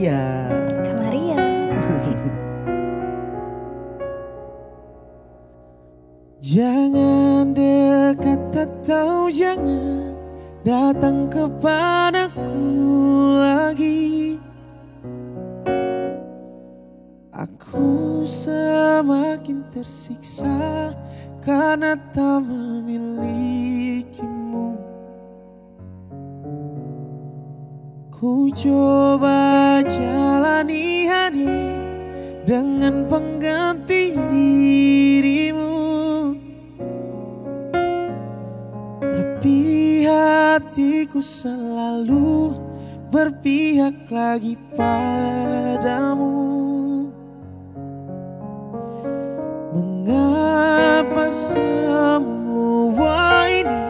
Atalia. Kamaria. Jangan dekat atau jangan datang kepadaku lagi. Aku semakin tersiksa karena tak memilikimu. Ku coba jalani hari dengan pengganti dirimu, tapi hatiku selalu berpihak lagi padamu. Mengapa semua ini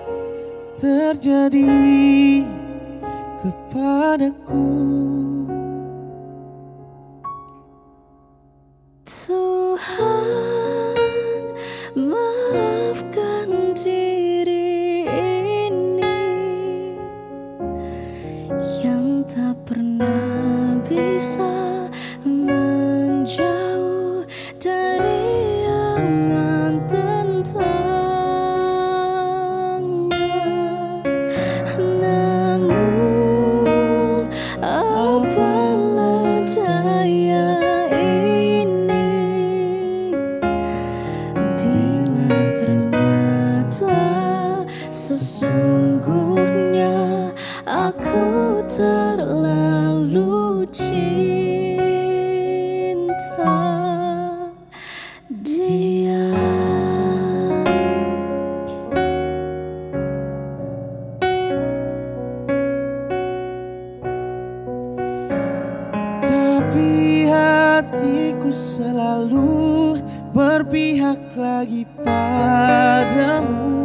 terjadi kepadaku? Tuhan, maafkan diri ini yang tak pernah bisa menjauh dari angan tentangnya. Namun apalah daya ini bila ternyata sesungguhnya aku terlalu cinta dia. Tapi hatiku selalu berpihak lagi padamu.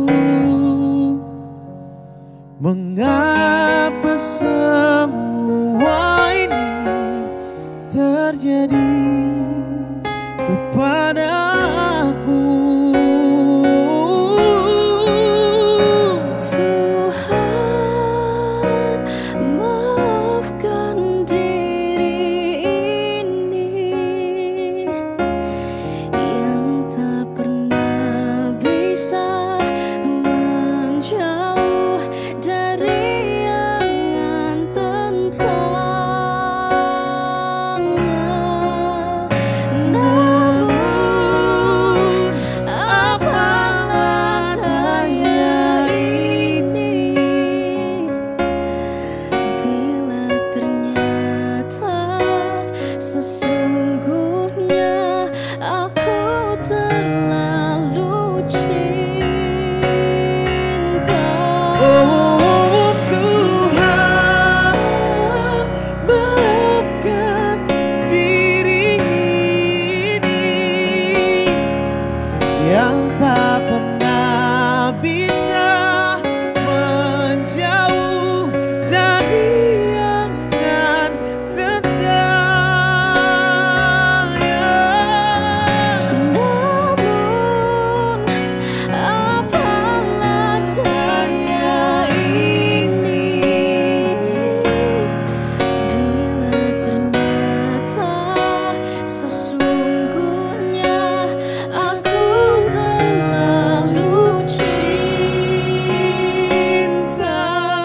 Mengapa semua ini terjadi kepadaku? Tuhan, maafkan diri ini yang tak pernah bisa menjauh dari angan tentangnya. Namun apalah daya ini bila ternyata sesungguhnya aku terlalu cinta. Oh Tuhan, maafkan diri ini yang tak pernah bisa menjauh dari angan tentangnya. Namun apalah daya ini bila ternyata sesungguhnya aku terlalu cinta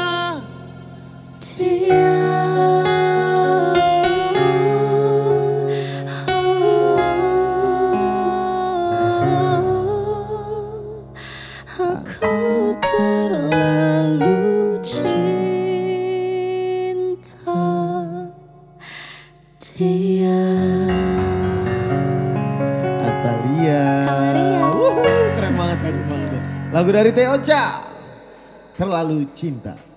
dia. Aku terlalu cinta dia. Atalia. Kamaria. Keren banget, keren banget. Lagu dari Teh Ocha, Terlalu Cinta.